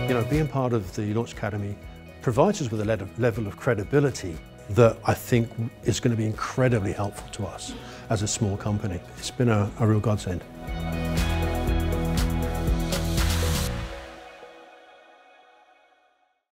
Being part of the Launch Academy provides us with a level of credibility that I think is going to be incredibly helpful to us as a small company. It's been a real godsend.